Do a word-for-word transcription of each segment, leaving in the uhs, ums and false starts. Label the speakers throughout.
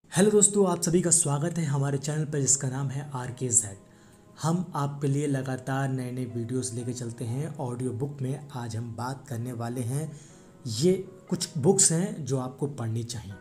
Speaker 1: Hello दोस्तों, आप सभी का स्वागत है हमारे चैनल पर जिसका नाम है आर के ज़ेड। हम आपके लिए लगातार नए नए वीडियोस लेके चलते हैं। ऑडियो बुक में आज हम बात करने वाले हैं, ये कुछ बुक्स हैं जो आपको पढ़नी चाहिए।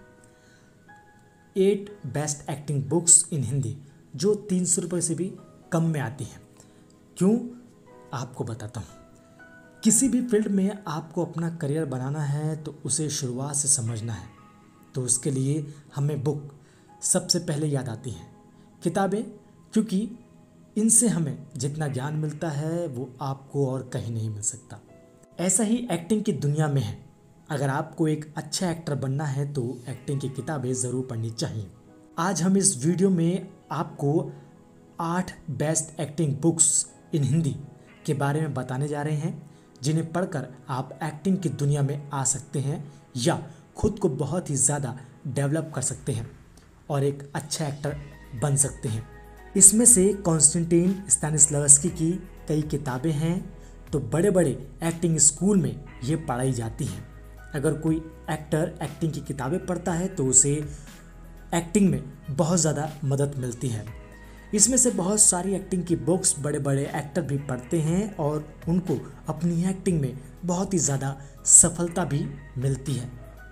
Speaker 1: Eight best acting books in Hindi, जो तीन सौ रुपये से भी कम में आती हैं। क्यों, आपको बताता हूँ। किसी भी फील्ड में आपको अपना करियर बनाना है तो उसे शुरुआत से समझना है, तो उसके लिए हमें बुक सबसे पहले याद आती हैं, किताबें, क्योंकि इनसे हमें जितना ज्ञान मिलता है वो आपको और कहीं नहीं मिल सकता। ऐसा ही एक्टिंग की दुनिया में है। अगर आपको एक अच्छा एक्टर बनना है तो एक्टिंग की किताबें ज़रूर पढ़नी चाहिए। आज हम इस वीडियो में आपको आठ best acting books in Hindi के बारे में बताने जा रहे हैं, जिन्हें पढ़कर आप एक्टिंग की दुनिया में आ सकते हैं या खुद को बहुत ही ज़्यादा डेवलप कर सकते हैं और एक अच्छा एक्टर बन सकते हैं। इसमें से कॉन्स्टेंटाइन स्तानिस्लावस्की की कई किताबें हैं, तो बड़े बड़े एक्टिंग स्कूल में ये पढ़ाई जाती हैं। अगर कोई एक्टर एक्टिंग की किताबें पढ़ता है तो उसे एक्टिंग में बहुत ज़्यादा मदद मिलती है। इसमें से बहुत सारी एक्टिंग की बुक्स बड़े बड़े एक्टर भी पढ़ते हैं और उनको अपनी एक्टिंग में बहुत ही ज़्यादा सफलता भी मिलती है।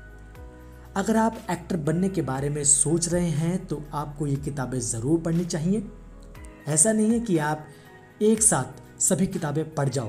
Speaker 1: अगर आप एक्टर बनने के बारे में सोच रहे हैं तो आपको ये किताबें ज़रूर पढ़नी चाहिए। ऐसा नहीं है कि आप एक साथ सभी किताबें पढ़ जाओ।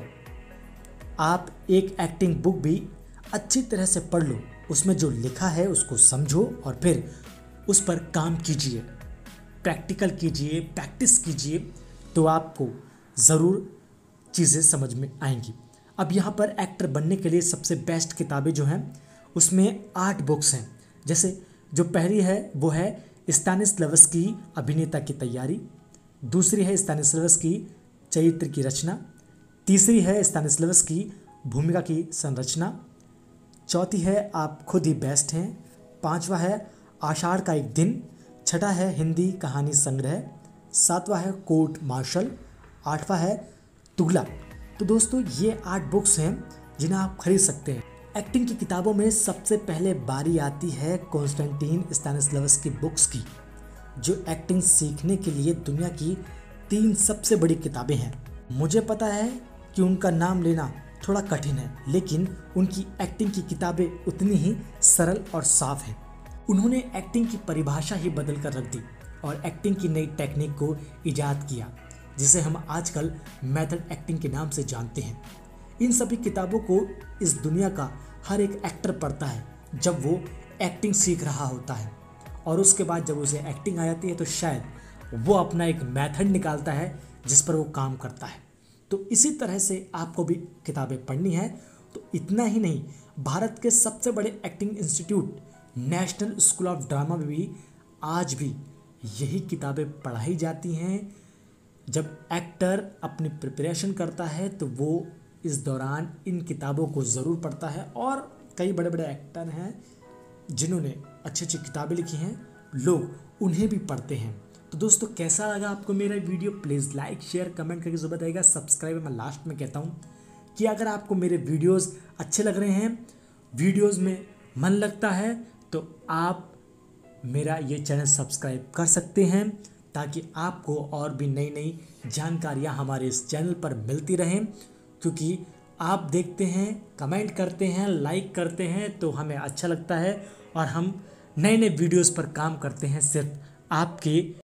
Speaker 1: आप एक एक्टिंग बुक भी अच्छी तरह से पढ़ लो, उसमें जो लिखा है उसको समझो और फिर उस पर काम कीजिए, प्रैक्टिकल कीजिए, प्रैक्टिस कीजिए, तो आपको ज़रूर चीज़ें समझ में आएंगी। अब यहाँ पर एक्टर बनने के लिए सबसे बेस्ट किताबें जो हैं उसमें आठ बुक्स हैं। जैसे जो पहली है वो है स्तानिस्लावस्की अभिनेता की तैयारी, दूसरी है स्तानिस्लावस्की चरित्र की रचना, तीसरी है स्तानिस्लावस्की भूमिका की संरचना, चौथी है आप खुद ही बेस्ट हैं, पांचवा है आषाढ़ का एक दिन, छठा है हिंदी कहानी संग्रह, सातवां है कोर्ट मार्शल, आठवां है तुगला। तो दोस्तों ये आठ बुक्स हैं जिन्हें आप खरीद सकते हैं। एक्टिंग की किताबों में सबसे पहले बारी आती है कॉन्स्टेंटाइन स्तानिस्लावस्की बुक्स की, जो एक्टिंग सीखने के लिए दुनिया की तीन सबसे बड़ी किताबें हैं। मुझे पता है कि उनका नाम लेना थोड़ा कठिन है, लेकिन उनकी एक्टिंग की किताबें उतनी ही सरल और साफ हैं। उन्होंने एक्टिंग की परिभाषा ही बदल कर रख दी और एक्टिंग की नई टेक्निक को ईजाद किया, जिसे हम आजकल मेथड एक्टिंग के नाम से जानते हैं। इन सभी किताबों को इस दुनिया का हर एक एक्टर पढ़ता है जब वो एक्टिंग सीख रहा होता है, और उसके बाद जब उसे एक्टिंग आ जाती है तो शायद वो अपना एक मेथड निकालता है जिस पर वो काम करता है। तो इसी तरह से आपको भी किताबें पढ़नी है। तो इतना ही नहीं, भारत के सबसे बड़े acting institute national school of drama में भी आज भी यही किताबें पढ़ाई जाती हैं। जब एक्टर अपनी प्रिपरेशन करता है तो वो इस दौरान इन किताबों को ज़रूर पढ़ता है, और कई बड़े बड़े एक्टर हैं जिन्होंने अच्छी अच्छी किताबें लिखी हैं, लोग उन्हें भी पढ़ते हैं। तो दोस्तों कैसा लगा आपको मेरा video? Please like share comment करके ज़रूर बताइएगा। सब्सक्राइब मैं लास्ट में कहता हूँ कि अगर आपको मेरे वीडियोज़ अच्छे लग रहे हैं, वीडियोज़ में मन लगता है, तो आप मेरा ये चैनल सब्सक्राइब कर सकते हैं, ताकि आपको और भी नई नई जानकारियाँ हमारे इस चैनल पर मिलती रहें। क्योंकि आप देखते हैं, कमेंट करते हैं, लाइक करते हैं, तो हमें अच्छा लगता है और हम नए नए वीडियोस पर काम करते हैं सिर्फ आपके